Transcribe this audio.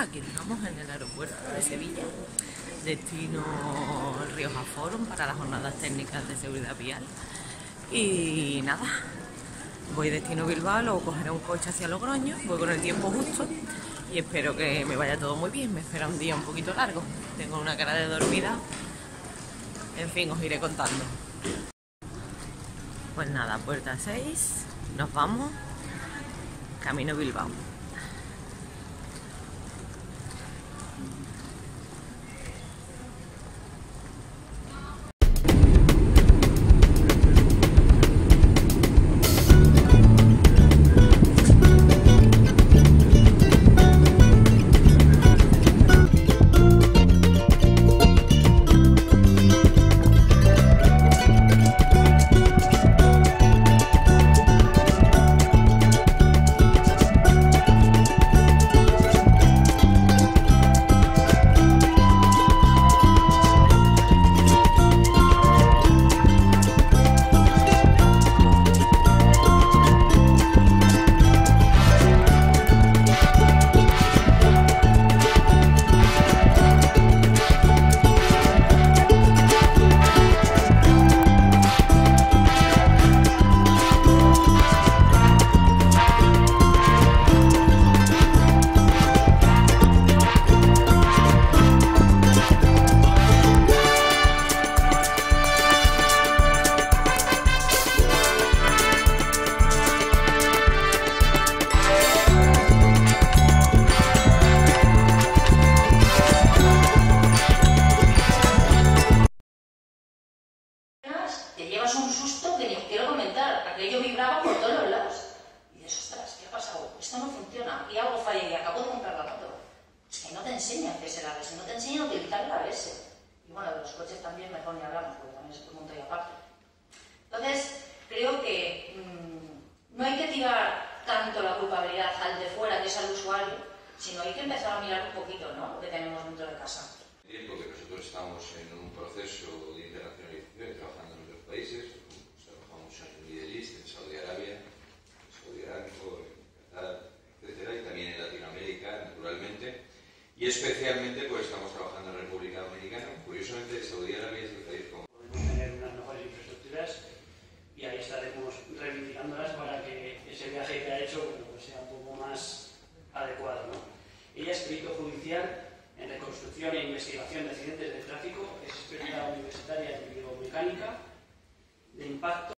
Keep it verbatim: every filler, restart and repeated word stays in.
aquí estamos en el aeropuerto de Sevilla, destino Rioja Forum para las jornadas técnicas de seguridad vial. Y nada, voy destino Bilbao, luego cogeré un coche hacia Logroño, voy con el tiempo justo y espero que me vaya todo muy bien. Me espera un día un poquito largo, tengo una cara de dormida, en fin, os iré contando. Pues nada, puerta seis, nos vamos, camino Bilbao. Te llevas un susto que ni os quiero comentar, aquello vibraba por todos los lados. Y dices, ostras, ¿qué ha pasado? Esto no funciona, y algo falla, y acabo de comprar la moto. Es que no te enseña a hacerse la A B S, no te enseña a utilizar el A B S. Y bueno, de los coches también mejor ni hablamos, porque también es un punto y aparte. Entonces, creo que mmm, no hay que tirar tanto la culpabilidad al de fuera, que es al usuario, sino hay que empezar a mirar un poquito, ¿no?, lo que tenemos dentro de casa. Tiempo que nosotros estamos en un proceso de internacionalización, trabajando en otros países, trabajamos en el Middle East, en Saudi Arabia, en Saudi Aramco, en Qatar, etcétera, y también en Latinoamérica, naturalmente, y especialmente pues estamos trabajando en República Dominicana. Curiosamente, Saudi Arabia es el país con podemos tener unas mejores infraestructuras y ahí estaremos reivindicándolas para que ese viaje que ha hecho, bueno, pues sea un poco más adecuado, ¿no? Ella es perito judicial en reconstrucción e investigación de accidentes de tráfico, es experta universitaria en biomecánica de impacto.